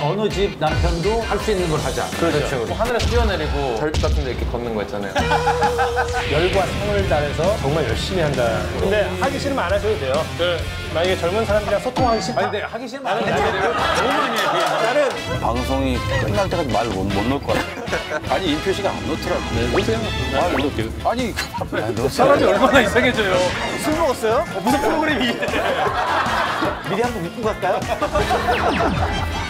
어느 집 남편도 할 수 있는 걸 하자. 그렇죠. 뭐 하늘에서 뛰어내리고 별빛 같은 데 이렇게 걷는 거 있잖아요. 열과 성을 다해서 정말 열심히 한다. 근데 하기 싫으면 안 하셔도 돼요. 만약에 젊은 사람들이랑 소통하기 싫다. 아니, 근데 하기 싫으면 안 해도 돼요. 너무 많이 해. 나는 방송이 끝날 때까지 말 못 넣을 것 같아. 아니 임표 씨가 안 넣더라고. 네, 넣으세요. 말 넣을게요. 아니 사람이 얼마나 이상해져요. 술 먹었어요? 무슨 프로그램이? 미리 한번 믿고 갈까요?